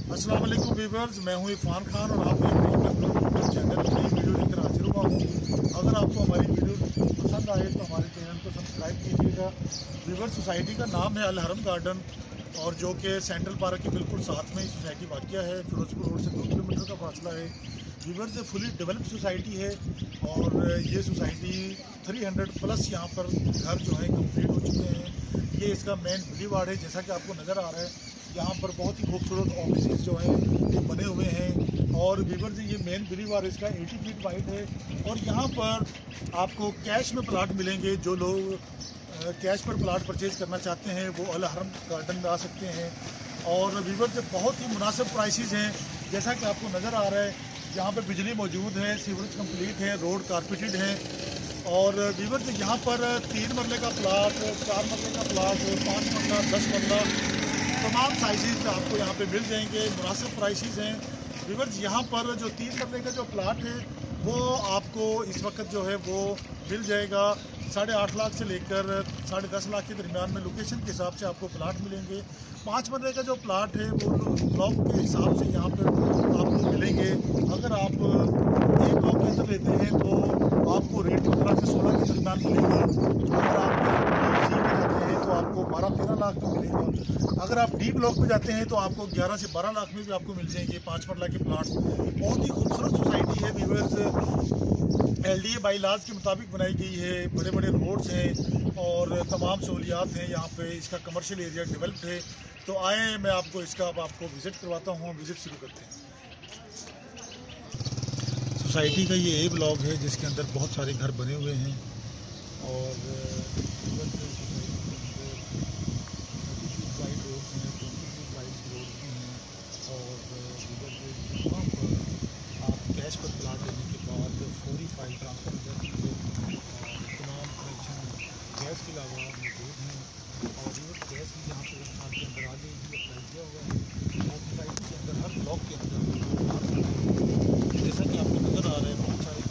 अस्सलाम वालेकुम व्यूअर्स, मैं हूं इरफान खान और आप यूट्यूब चैनल की वीडियो लेकर हाजिर हुआ हूं। अगर आपको हमारी वीडियो पसंद आए तो हमारे चैनल को सब्सक्राइब कीजिएगा। व्यूअर्स, सोसाइटी का नाम है अल हरम गार्डन और जो कि सेंट्रल पार्क के बिल्कुल साथ में सोसाइटी वाक़या है। फिरोजपुर रोड से 2 किलोमीटर का फासला है। व्यूअर्स, ये फुली डेवलप सोसाइटी है और ये सोसाइटी 300 प्लस यहाँ पर घर जो है कंप्लीट हो चुके हैं। ये इसका मेन बुलीवार्ड है, जैसा कि आपको नज़र आ रहा है। यहाँ पर बहुत ही खूबसूरत ऑफिस जो हैं वो बने हुए हैं और व्यूअर्स, ये मेन बुलीवार्ड इसका 80 फीट वाइड है और यहाँ पर आपको कैश में प्लाट मिलेंगे। जो लोग कैश पर प्लाट परचेज करना चाहते हैं वो अल हरम गार्डन में आ सकते हैं। और व्यूअर्स, बहुत ही मुनासिब प्राइसेस हैं, जैसा कि आपको नज़र आ रहा है। यहाँ पर बिजली मौजूद है, सीवरेज कंप्लीट है, रोड कारपेटेड है। और व्यूअर्स, यहाँ पर 3 मरले का प्लाट, 4 मरले का प्लाट, 5 मरला, 10 मरला, तमाम साइजेस आपको यहाँ पे मिल जाएंगे। मुनासिब प्राइसेस हैं। व्यूअर्स, यहाँ पर जो 3 मरले का जो प्लाट है वो आपको इस वक्त जो है वो मिल जाएगा 8.5 लाख से लेकर 10.5 लाख के दरमियान में। लोकेशन के हिसाब से आपको प्लाट मिलेंगे। 5 मरले का जो प्लाट है वो ब्लॉक के हिसाब से यहाँ पर आपको मिलेंगे। अगर आप एक ब्लॉक के अंदर लेते हैं तो आपको रेट 15 से 16 के दरमियान मिलेगा। अगर आप सी में जाते हैं तो आपको 12-13 लाख में मिलेगा। अगर आप डी ब्लॉक में जाते हैं तो आपको 11 से 12 लाख में भी आपको मिल जाएंगे 5 मरला के प्लाट। बहुत ही खूबसूरत सोसाइटी है व्यूअर्स, LDA बाई लॉज के मुताबिक बनाई गई है। बड़े बड़े रोड्स हैं और तमाम सहूलियात हैं यहाँ पे। इसका कमर्शियल एरिया डेवलप्ड है। तो आए, मैं आपको इसका आपको विज़िट करवाता हूँ। विज़िट शुरू करते हैं। सोसाइटी का ये A ब्लॉक है जिसके अंदर बहुत सारे घर बने हुए हैं और कैश पर प्लाट लेने के बाद फौरी फाइल ट्रांसफ़र हो जाती है और तमाम कनेक्शन गैस के अलावा मौजूद हैं। और ये गैस भी यहाँ पर साल के अंदर आ जाएगी, अप्लाई किया हुआ है। और सोसाइटी के अंदर हर ब्लॉक के अंदर जैसा कि आपको नज़र आ रहा है बहुत सारे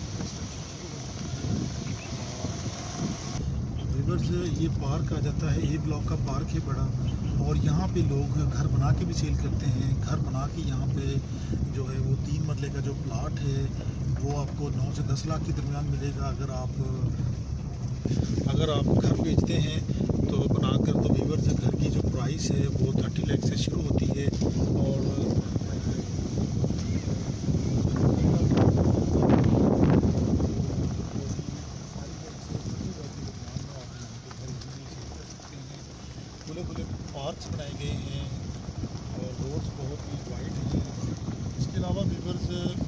व्यूअर्स, ये पार्क आ जाता है। A ब्लॉक का पार्क है बड़ा और यहाँ पे लोग घर बना के भी सेल करते हैं। घर बना के यहाँ पे जो है वो 3 मरले का जो प्लाट है वो आपको 9 से 10 लाख के दरमियान मिलेगा। अगर आप घर बेचते हैं तो बनाकर, तो व्यूअर्स, घर की जो प्राइस है वो 30 लाख से शुरू होती है। और खुले पार्क्स बनाए गए हैं और रोड्स बहुत ही वाइड हैं। इसके अलावा व्यूअर्स,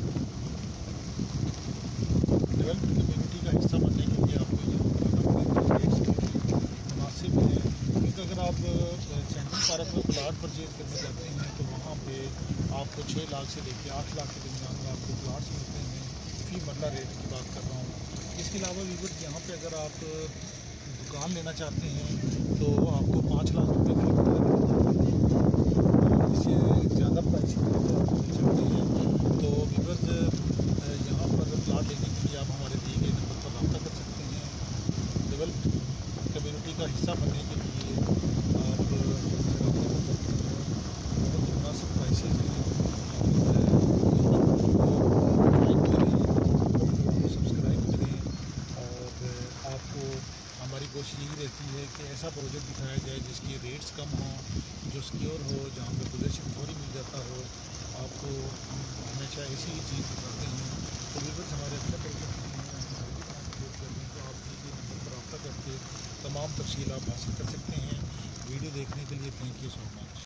डेवलप्ड कम्युनिटी का हिस्सा बनने के लिए आपको यहाँ मुनासिब है। क्योंकि अगर आप सेंट्रल पार्क में प्लाट परचेज करना चाहते हैं तो वहाँ पे आपको 6 लाख से लेकर 8 लाख के दरमियान में आपको प्लाट्स मिलते हैं। फी मरला रेट की बात कर रहा हूँ। इसके अलावा व्यूअर्स, यहाँ पे अगर आप दुकान लेना चाहते हैं तो आपको 5 लाख रुपये का इससे ज़्यादा प्राइस आपको मिल सकते हैं। तो व्यूअर्स, यहाँ पर प्लाट लेने के लिए आप हमारे दिए गए नंबर पर रब्ता कर सकते हैं। डेवलप्ड कम्युनिटी का हिस्सा बनने के लिए आप बहुत मुनासिब प्राइसेस हैं। सब्सक्राइब करें और आपको हमारी कोशिश यही रहती है कि ऐसा प्रोजेक्ट दिखाया जाए जिसके रेट्स कम हों, जो सिक्योर हो, जहाँ पे पोजेशन फौरी मिल जाता हो। आपको हमेशा ऐसी ही चीज़ दिखाते हैं। तो व्यूअर्स, हमारे अपने प्रोजेक्ट तो आप ये नंबर पर रब्ता करके तमाम तफसील आप हासिल कर सकते हैं। वीडियो देखने के लिए थैंक यू सो मच।